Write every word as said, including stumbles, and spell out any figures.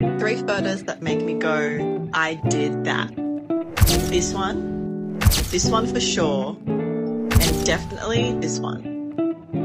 Three photos that make me go, I did that. This one, this one for sure, and definitely this one.